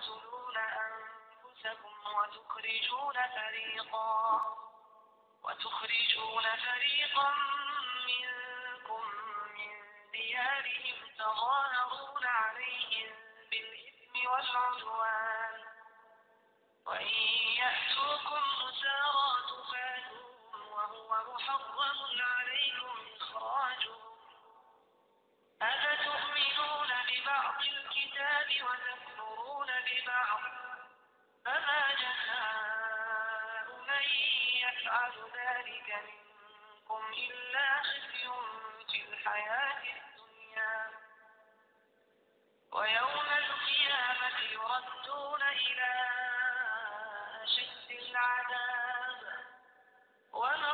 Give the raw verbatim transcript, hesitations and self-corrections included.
تقتلون أنفسكم وتخرجون فريقا وتخرجون فريقا منكم من ديارهم تظاهرون عليهم بالإثم والعدوان وإن يأتوكم مسارى تفادوهم وهو محرم عليكم إخراجهم أفتؤمنون ببعض الكتاب وتكفرون ببعض فما جزاء من يفعل ذلك منكم إلا خزي في الحياة الدنيا ويوم القيامة يردون إلى أشد العذاب وما